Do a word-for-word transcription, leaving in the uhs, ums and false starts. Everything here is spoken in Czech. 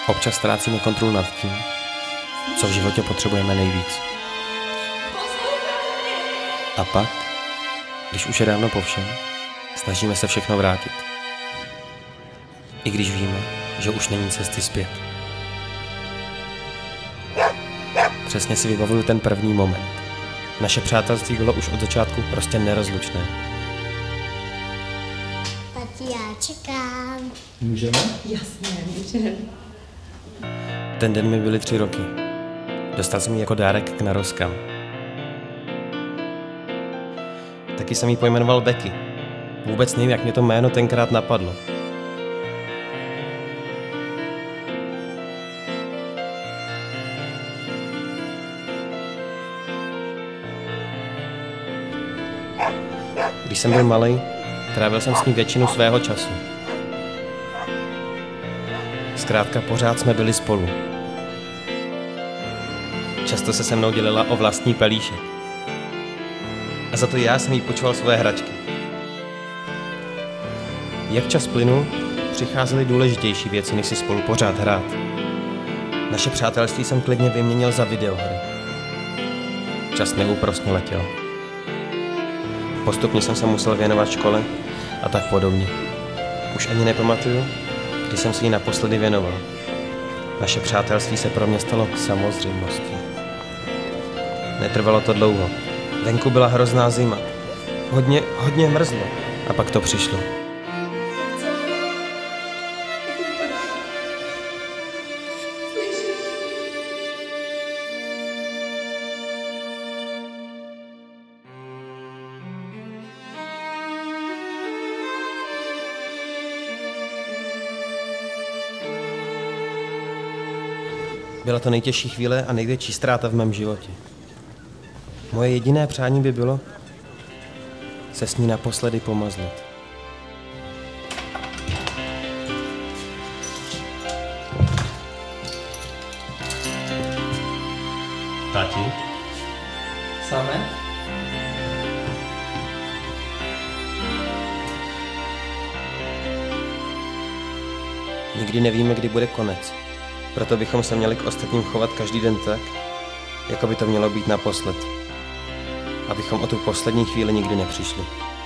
Občas ztrácíme kontrolu nad tím, co v životě potřebujeme nejvíc. A pak, když už je dávno po všem, snažíme se všechno vrátit. I když víme, že už není cesty zpět. Přesně si vybavuju ten první moment. Naše přátelství bylo už od začátku prostě nerozlučné. Tati, já čekám. Můžeme? Jasně, můžeme. Ten den mi byly tři roky. Dostal jsem ji jako dárek k narozkám. Taky jsem ji pojmenoval Becky. Vůbec nevím, jak mě to jméno tenkrát napadlo. Když jsem byl malej, trávil jsem s ní většinu svého času. Zkrátka pořád jsme byli spolu. Často se se mnou dělila o vlastní pelíšek. A za to já jsem jí půjčoval svoje hračky. Jak čas plynul, přicházely důležitější věci, než si spolu pořád hrát. Naše přátelství jsem klidně vyměnil za videohry. Čas neúprosně letěl. Postupně jsem se musel věnovat škole a tak podobně. Už ani nepamatuju, kdy jsem si ji naposledy věnoval. Naše přátelství se pro mě stalo samozřejmostí. Netrvalo to dlouho. Venku byla hrozná zima. Hodně, hodně mrzlo. A pak to přišlo. Byla to nejtěžší chvíle a největší ztráta v mém životě. Moje jediné přání by bylo se s ní naposledy pomazlit. Tati? Samé? Nikdy nevíme, kdy bude konec. Proto bychom se měli k ostatním chovat každý den tak, jako by to mělo být naposled. Abychom o tu poslední chvíli nikdy nepřišli.